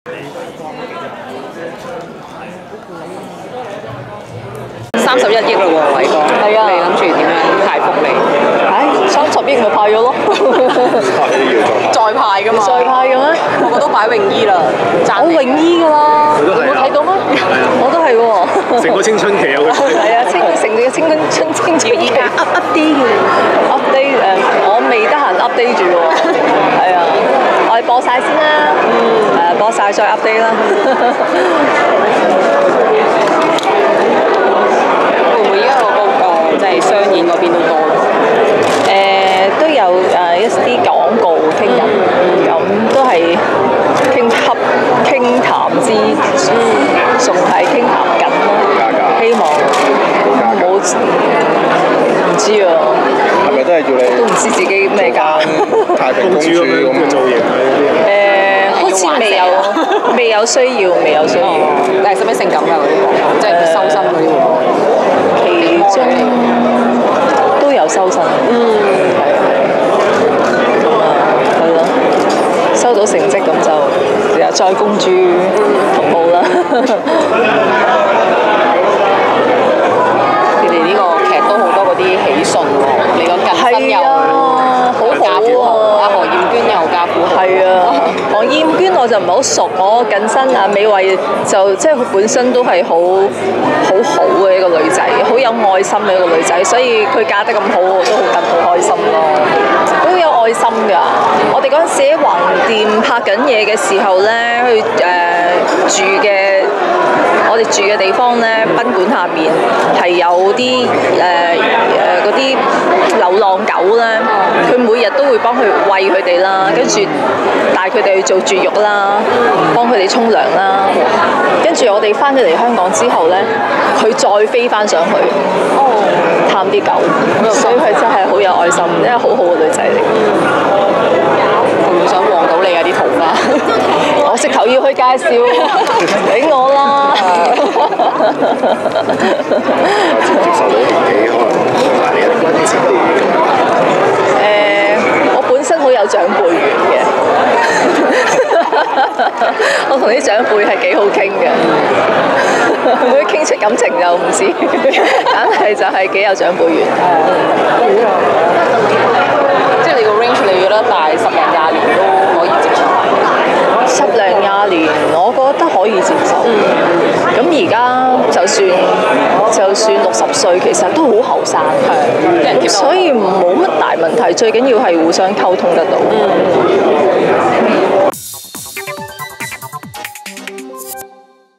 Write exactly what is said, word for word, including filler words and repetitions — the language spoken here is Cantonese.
三十一億嘞喎，偉哥。係啊。你諗住點樣派福利？ 唉，三十億咪派咗咯。 再派㗎嘛？ 再派嘅咩？ 我都擺泳衣啦。 我泳衣㗎啦。 佢都係啊。 有冇睇到咩？我都係喎。 成個青春期啊！佢係啊，青成個青春春青春期 up update 嘅 update 誒，我未得閒 update 住喎。係啊，我哋播晒先啦。嗯。誒，播晒再 update 啦。 會唔會依家個個即係商演嗰邊都多咯？ 誒都有誒一啲廣告傾緊，咁都係傾洽傾談之，仲係傾談緊咯。希望冇唔知啊。 係咪都係叫你？ 都唔知自己咩價。 太平公主咁樣造型啊！ 誒，好似未有未有需要，未有需要。 但係使唔使性感㗎嗰啲廣告？即係修身嗰啲會唔會？ 其中都有修身。嗯，係啊係啊。咁啊，係咯，收到成績咁就日日再公諸同好啦。 你哋呢個劇都好多嗰啲喜訊喎，你個近身又好家富豪，阿何燕娟又家富豪。 係啊，何燕娟我就唔係好熟，我近身阿美慧就即係佢本身都係好好好嘅一個女仔，好有愛心嘅一個女仔，所以佢嫁得咁好，我都好戥好開心咯。都有愛心㗎。我哋嗰陣時喺橫店拍緊嘢嘅時候咧，去誒、呃、住嘅。我哋住嘅地方咧，賓館下面係有啲誒誒嗰啲流浪狗咧，佢每日都會幫佢餵佢哋啦，跟住帶佢哋去做絕育啦，幫佢哋沖涼啦。跟住我哋翻咗嚟香港之後咧，佢再飛翻上去探啲狗，所以佢真係好有愛心，因為好好嘅女仔嚟。 會唔會想旺到你啊啲桃花？ 我直頭要去介紹俾我啦。 接唔接受到年紀可能大你一啲前輩咁？ 誒，我本身好有長輩緣嘅，我同啲長輩係幾好傾嘅，會傾出感情就唔知，但係就係幾有長輩緣。 即係你個 range 你覺得大十零廿年都可以接受？ 十零廿年，我覺得可以接受。咁而家就算就算六十歲，其實都好後生，係，所以冇乜大問題。最緊要係互相溝通得到。嗯